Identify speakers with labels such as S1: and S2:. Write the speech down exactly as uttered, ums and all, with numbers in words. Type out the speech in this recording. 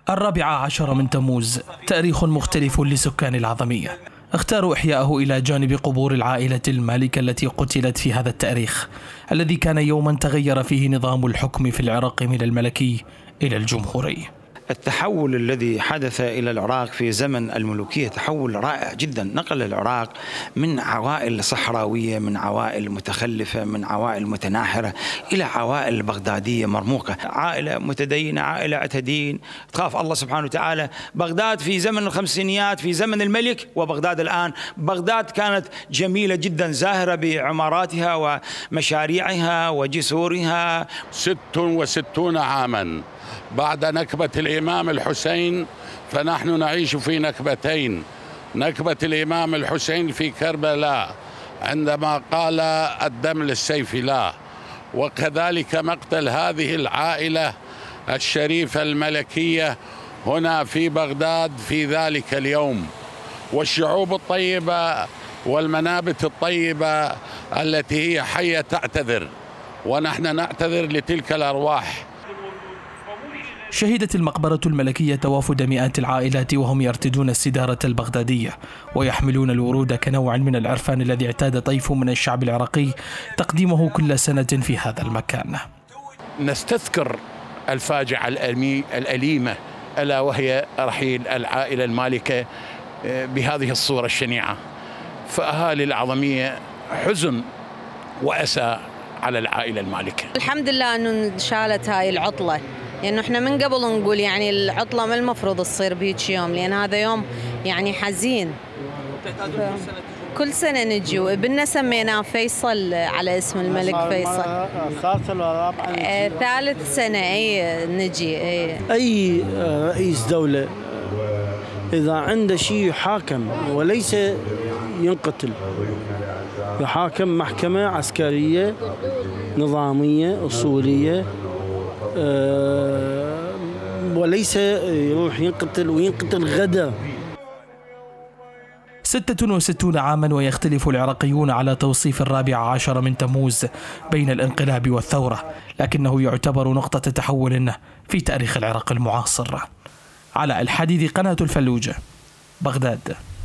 S1: الرابع عشر من تموز تاريخ مختلف لسكان العظمية، اختاروا إحياءه إلى جانب قبور العائلة المالكة التي قتلت في هذا التاريخ الذي كان يوما تغير فيه نظام الحكم في العراق من الملكي إلى الجمهوري.
S2: التحول الذي حدث إلى العراق في زمن الملوكية تحول رائع جدا، نقل العراق من عوائل صحراوية، من عوائل متخلفة، من عوائل متناحرة، إلى عوائل بغدادية مرموقة، عائلة متدينة، عائلة عتدين تخاف الله سبحانه وتعالى. بغداد في زمن الخمسينيات في زمن الملك، وبغداد الآن، بغداد كانت جميلة جدا زاهرة بعماراتها ومشاريعها وجسورها.
S3: ست وستون عاما بعد نكبة الإمام الحسين فنحن نعيش في نكبتين، نكبة الإمام الحسين في كربلاء عندما قال الدم للسيف لا، وكذلك مقتل هذه العائلة الشريفة الملكية هنا في بغداد في ذلك اليوم، والشعوب الطيبة والمنابت الطيبة التي هي حية تعتذر، ونحن نعتذر لتلك الأرواح.
S1: شهدت المقبرة الملكية وفد مئات العائلات وهم يرتدون السدارة البغدادية ويحملون الورود كنوع من العرفان الذي اعتاد طيف من الشعب العراقي تقديمه كل سنة في هذا المكان.
S4: نستذكر الفاجعة الأليمة ألا وهي رحيل العائلة المالكة بهذه الصورة الشنيعة، فأهالي العظمية حزن وأسى على العائلة المالكة.
S5: الحمد لله أنه انشالت هاي العطلة، لأنه يعني احنا من قبل نقول يعني العطلة ما المفروض تصير بهيك يوم، لأن هذا يوم يعني حزين. كل سنة نجي، وابننا سميناه فيصل على اسم الملك فيصل. آه ثالث سنة اي نجي. اي
S6: اي رئيس دولة إذا عنده شيء يحاكم وليس ينقتل، يحاكم محكمة عسكرية نظامية أصولية، وليس يروح ينقتل وينقتل غدا.
S1: ستة وستون عاما ويختلف العراقيون على توصيف الرابع عشر من تموز بين الانقلاب والثورة، لكنه يعتبر نقطة تحول في تاريخ العراق المعاصر. علاء الحديدي، قناة الفلوجة، بغداد.